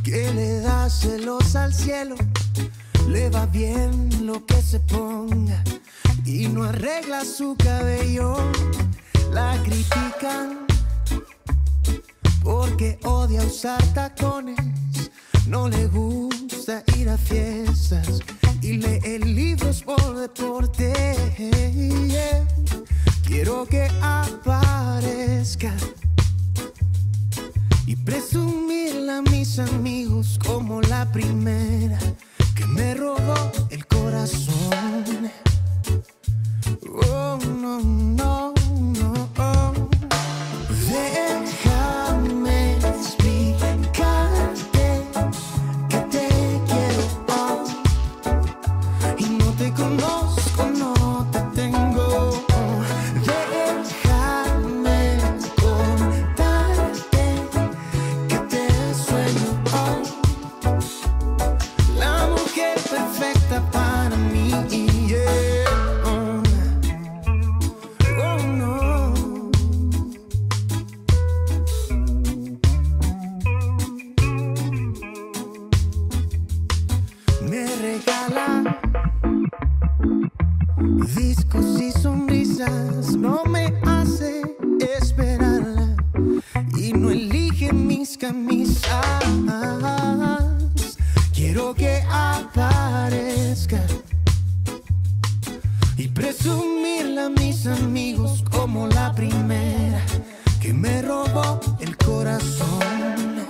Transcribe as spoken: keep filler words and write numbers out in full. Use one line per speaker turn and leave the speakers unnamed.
que le da celos al cielo, le va bien lo que se ponga y no arregla su cabello. La critican porque odia usar tacones, no le gusta ir a fiestas y lee libros por deporte. Quiero que aparezca y presumirla a mis amigos como la primera que me robó el corazón. Oh, no, no, no, oh. Déjame explicarte que te quiero, oh, y no te conozco, no te tengo, oh. Déjame contarte que te sueño, oh, la mujer perfecta para mí, yeah. Me regala discos y sonrisas, no me hace esperarla y no elige mis camisas. Quiero que aparezca y presumirla a mis amigos como la primera que me robó el corazón.